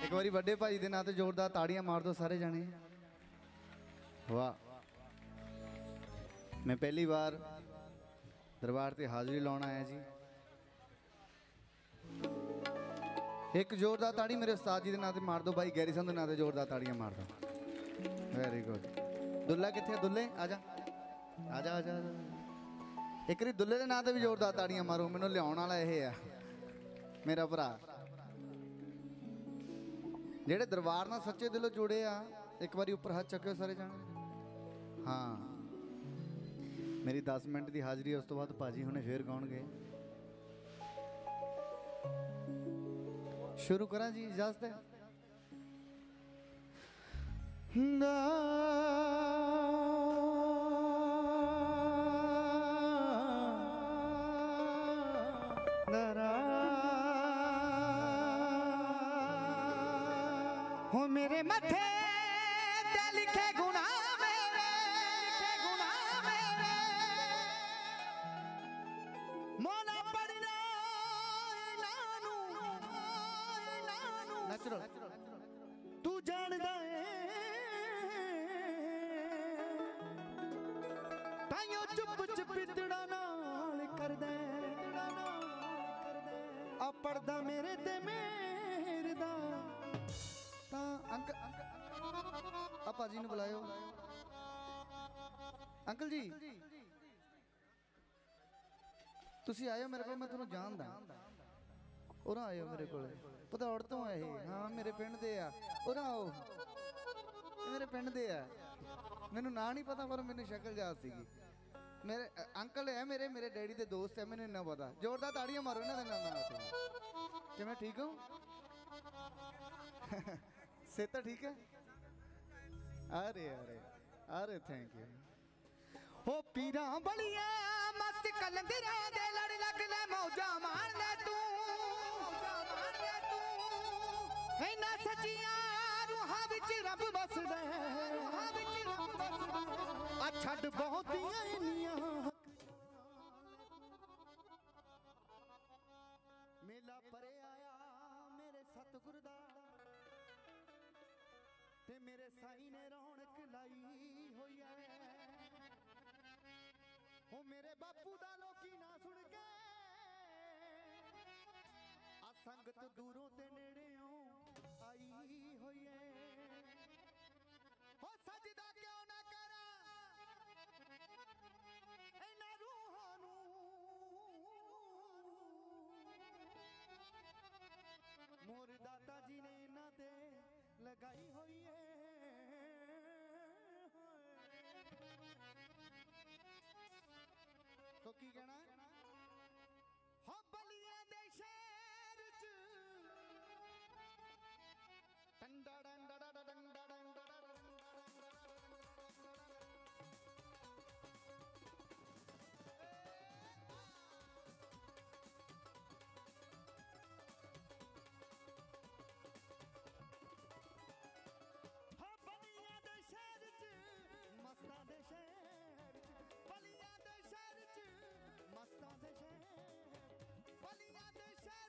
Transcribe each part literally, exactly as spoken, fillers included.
एक बारी बड़े भाई के नाम से जोरदार ताड़ियां मार दो सारे जाने। वाह, मैं पहली बार दरबार से हाजिरी लाने आया जी। एक जोरदार ताड़ी मेरे उस्ताद जी के नाम से मार दो, भाई गैरी संधू के नाम से जोरदार ताड़ियां मार दो। Very good. दुल्ला कितने? दुल्ले आजा आजा आजा आजा। एक बारी दुल्ले के नाम से भी जोरदार ताड़ियां मारो, मैनू लिया वाला यह है मेरा भरा। जेड़े दरबार नाल सच्चे दिलों जुड़े आ, एक बारी ऊपर हाथ चक्यो सारे जाने। हाँ, मेरी दस मिनट की हाजिरी उस तो बाद भाजी हुणे फिर गाउणगे। शुरू करा जी, इजाजत है? हो मेरे मथे ते लिखे गुनाह मेरे, लिखे गुनाह मेरे मोला पढ़ना इनानू इनानू नेचुरल तू जानदा है ताइयों चुप चुप पितड़ा नाल करदा आ पढ़दा मेरे ते मेरे दा। अंकल आप जी ने बुलायो। अंकल जी तुसी आयो मेरे को, मैं तुम्हें जानदा। और आयो मेरे को, भदौड़ तो है ये। हाँ मेरे पिंड दे आ। और आओ, मेरे पिंड दे आ। मैनू ना नहीं पता पर मैनू शक्ल याद सी। मेरे अंकल है मेरे मेरे डैडी के दोस्त है, मैनू इन्ना पता। जोरदार ताड़ियां मारो ना देना। कि मैं ठीक हूँ? सेहत ठीक है? अरे अरे अरे थैंक यू। हो पीरा बलिया मस्त कलंदरा दे लड़ लग ले मौजा मार ले तू, मौजा मार ले तू है ना सचिया रूहां विच रब बसदा, रूहां विच रब बसदा आ छड़ बहुतियां इनियां मेला परे आया मेरे सतगुर दा ते मेरे साई ने रौनक लाई होई है। हो मेरे बापू दा लोकी ना सुन के आ संगत दूरों ते नेड़ेओं आई होई है। हो सजदा क्यों ना करा इन्हां रूहां नूं, मोर दाता जी ने इन्हां ते लगाई हुई है। तो की कहना है? हो बलिया दे शहर च टंडा डंडा डंडा डंडा डंडा मस्तां दे शहर बलिया दे शहर च, मस्तां दे शहर बलिया दे शहर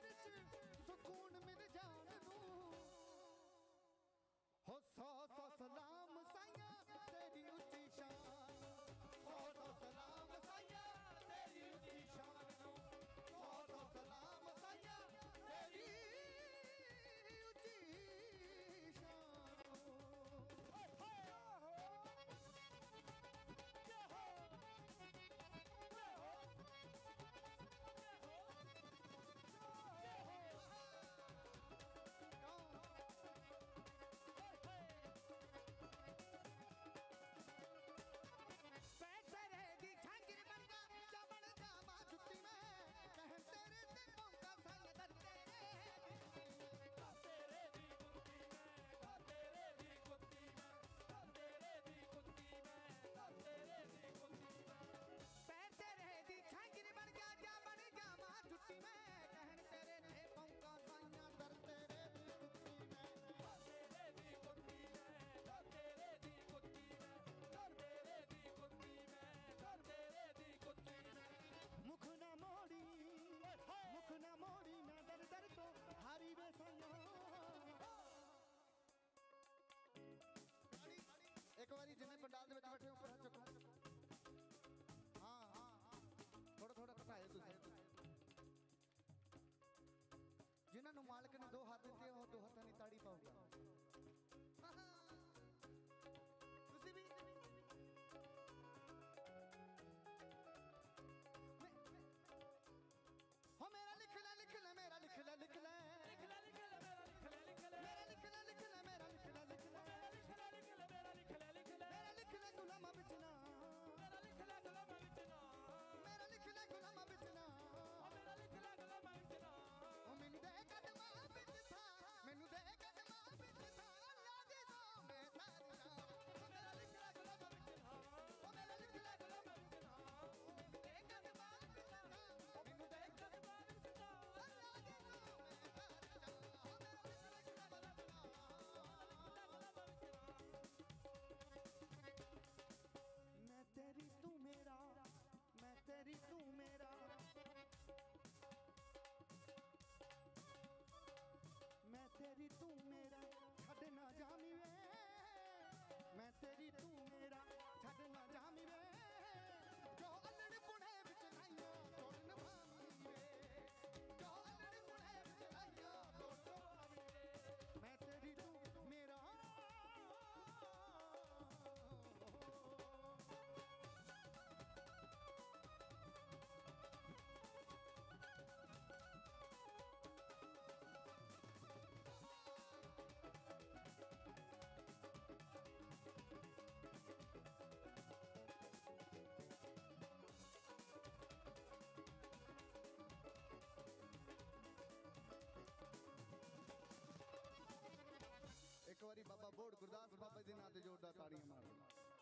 गुरदास बाबा दे नाम ते जोरदार ताड़ियां मारो।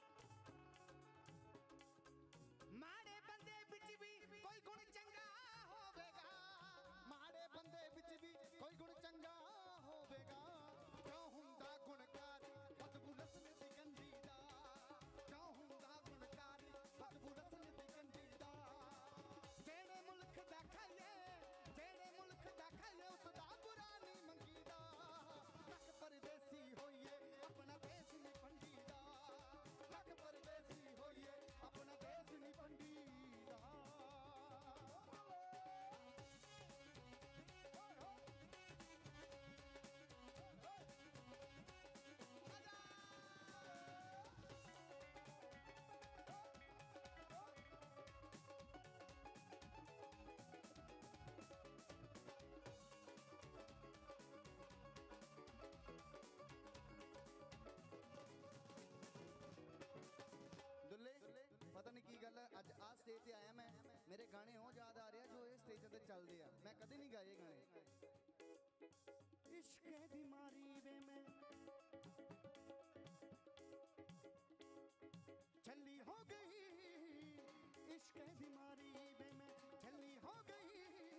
माड़े बंदे बिच भी कोई गुण चंगा होवेगा, माड़े बंदे बिच भी कोई गुण चंगा होवेगा, क्यों हुंदा गुणकारी बदबू रसन दी गंदी दा, क्यों हुंदा गुणकारी बदबू रसन दी गंदी दा। जेड़े मुल्क दा खाइए जेड़े मुल्क दा खाइए उस दा बुरा नहीं मंगीदा, लख परदेसी होइए अपना देश नहीं पंडीदा, लख परदेसी होइए अपना देश नहीं पंडीदा। दुल्ले पता नहीं की गल है, अज आ स्टेज ते आया मैं, मेरे गाने हो याद आ रहे जो ये स्टेज ते चलते हैं, मैं कभी नहीं गाए गाने। इश्क दी मारी वे मैं छली हो गई, इश्क दी मारी वे मैं छली हो गई,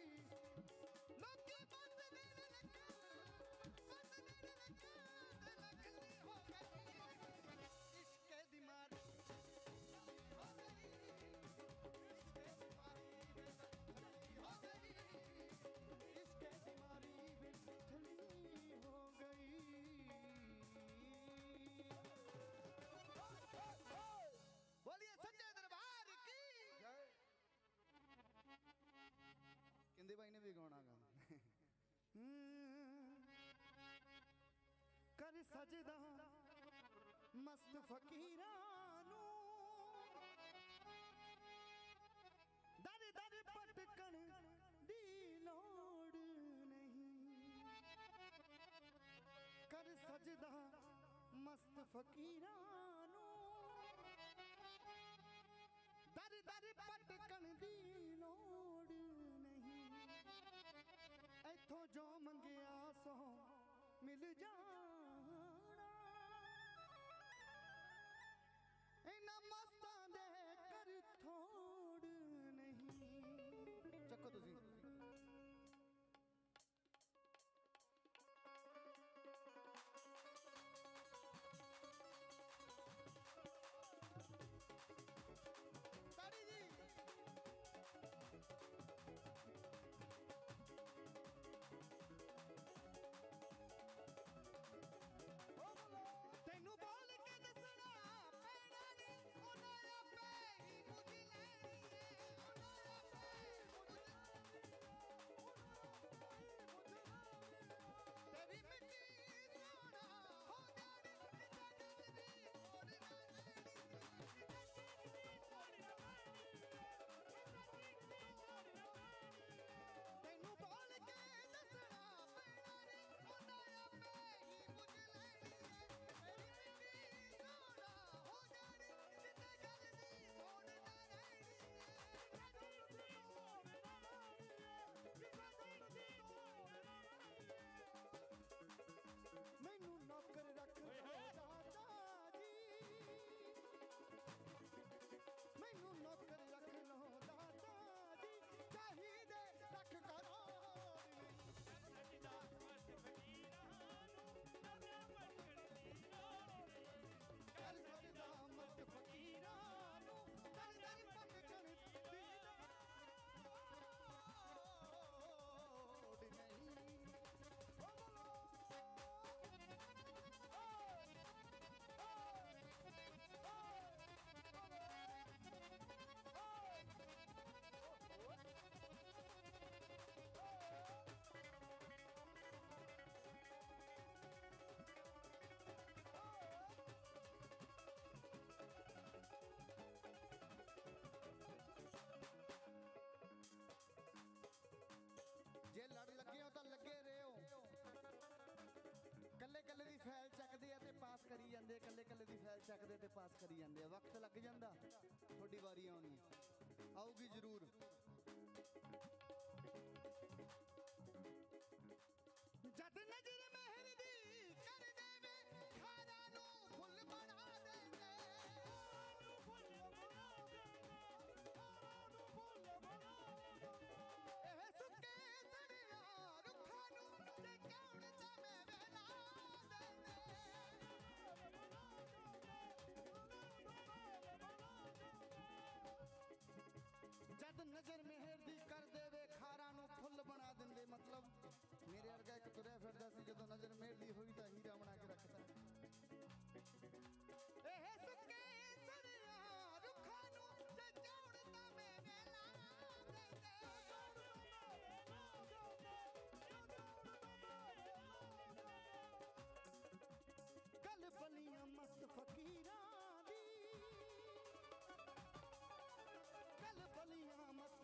लोके बंद देने लगा बंद देने लगा दिल खली हो गई, इश्क दी मारी हो गई, इश्क दी मारी वे मैं छली हो गई, इश्क दी मारी वे छली हो गई। बोलिए सच्चे दरबार की। कहते भाई ने भी गाना गा कर सजदा मस्त फकीरानू, दर दर पटकन दी लोड़ नहीं, कर सजदा मस्त फकीरानू, दर दर पटकन दी लोड़ नहीं, इथों जो मंगिया सो मिल जाना, इन्हां मस्तां दे कर थोड़ नहीं। चक्को तुसी ताड़ी जी तेनू बोल के दसना पैना नी, उन्हां आपे ही बुझ लैनी है, उन्हां आपे ही बुझ लैनी है, तेरी मिट्टी सोना हो जानी, जिद्दां दिल दी मोड़ ना लैनी, जिद्दां दिल दी मोड़ ना लैनी, तेनू बोल के दसना पैना नी, उन्हां आपे ही बुझ लैनी है, तेरी मिट्टी सोना हो जानी, जिद्दां गल दी मोड़ ना लैनी है, जिद्दां दिल दी मोड़ ना लैनी है, जिद्दां दिल दी मोड़ ना लैनी है। मैनू नौकर रख लो दादा जी, मैनू नौकर रख लो दादा जी, चाहिए रख करो कर सजदा मस्त फकीरानू, दर दर पटकन दी लोड़ नहीं। ओ बोलो जे लड़ लगे हो तो लगे रहे हो, कल्ले कल्ले दी फैल चकदे आ ते पास करी जांदे, कल्ले कल्ले दी फैल चकदे ते पास करी जांदे, वक्त लग जांदा, थोड़ी वारी आउणी आऊगी जरूर। जद नजर मेहर दी कर देवे खारा नो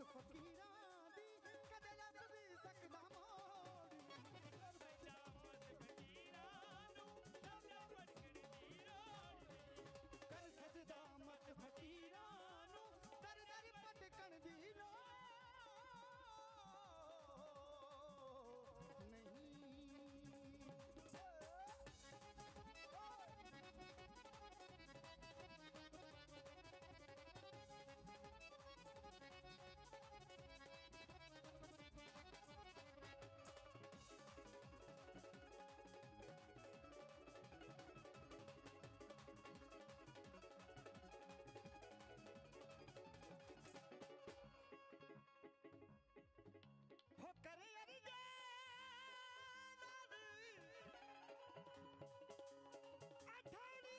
ਫਕੀਰਾਂ ਦੀ ਕਦੇ ਲੱਭ ਵੀ ਸਕਦਾ ਮੋੜ ਕਰ ਸਜਦਾ ਮਤ ਫਕੀਰਾਂ ਨੂੰ ਦਰ ਦਰ ਭਟਕਣ ਦੀ ਲੋੜ ਨਹੀਂ हो करे अठाड़ी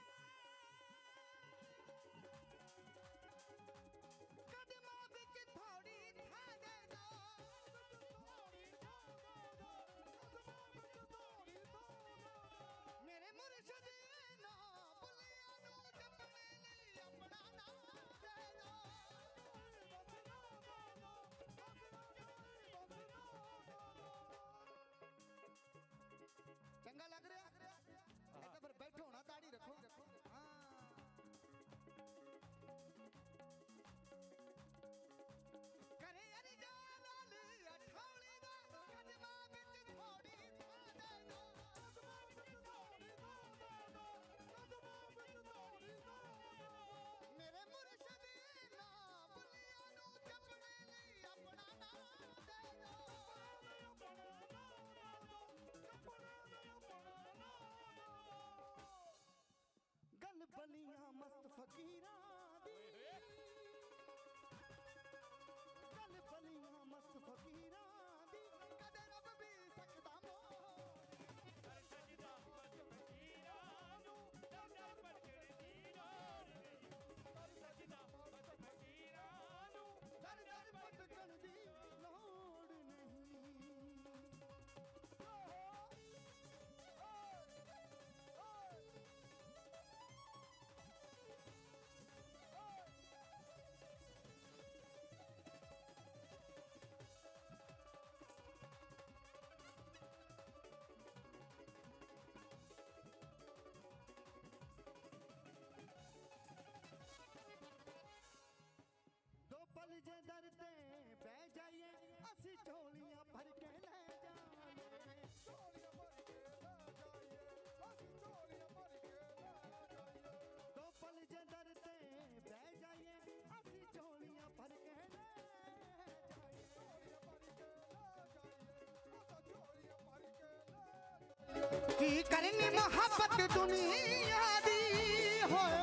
कदमां विच थोड़ी था दे दो मेरे मुर्शिद ना भुलिया नू जपने लई अपना नाम दे दो चंगा लग रहा है तो फिर बैठो ना दाढ़ी रखो हाँ करे अरे जाल अठाली दा कदमां विच थोड़ी था दे दो मेरे मुर्शिद ना भुलिया नू जपने लई अपना नाम दे दो गल बलियां मस्त फकीरां दी गल बलियां मस्त फकीरां दी कदे रब भी सकदा मोड़ कर सजदा मस्त फकीरां नू दर दर भटकण दी लोड़ कर सजदा मस्त फकीरां नू दर दर भटकण दी लोड़ नहीं पल जे दर ते बह जाइए असी झोलियां भर के ले जाइए झोलियां भर के ले जाइए असी झोलियां भर के ले जाइए दो पल जे दर ते बह जाइए असी झोलियां भर के ले जाइए झोलियां भर के ले जाइए असा झोलियां भर के ले की करनी मोहब्बत दुनिया दी होए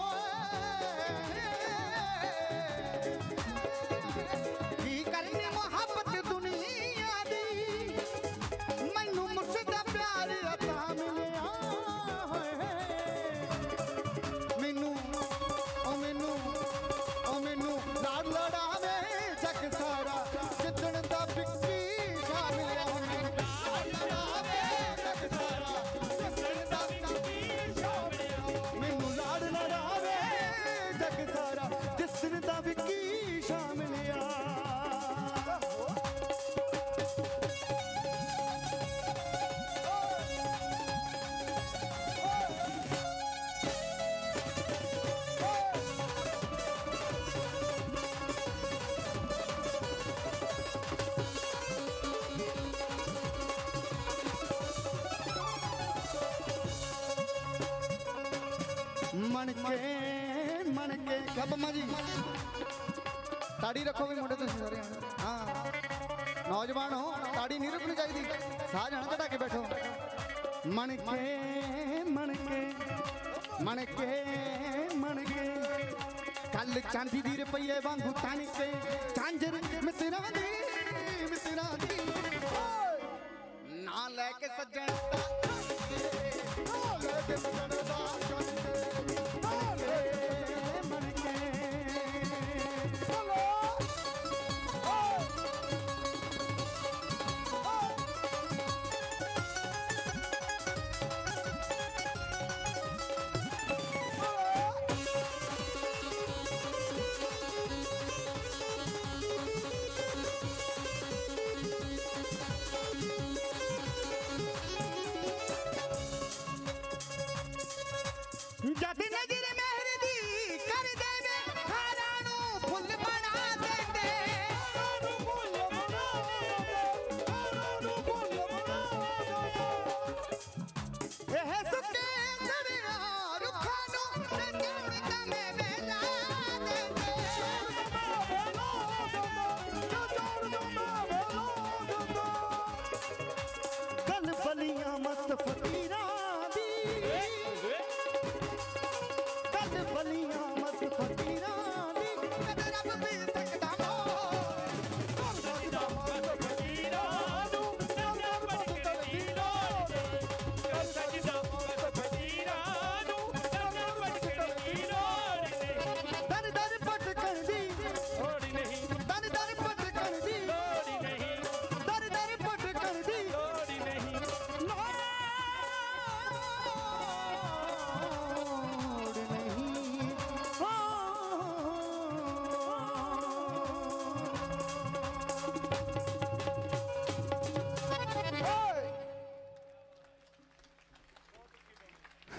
मन के मन के क्या बम्मा जी ताड़ी रखो भी मुंडे तुसीं सारे हाँ नौजवान हो ताड़ी नहीं रखनी चाहिए साह जाना चढ़ा के बैठो मन के मन के मन के मन के कल चांदी दी रुपये वांगू तन के झांझर मित्रा दी मित्रा दी ना लेके सज्जन ना लेके सज्जन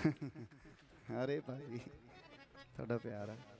अरे भाई थोड़ा प्यार है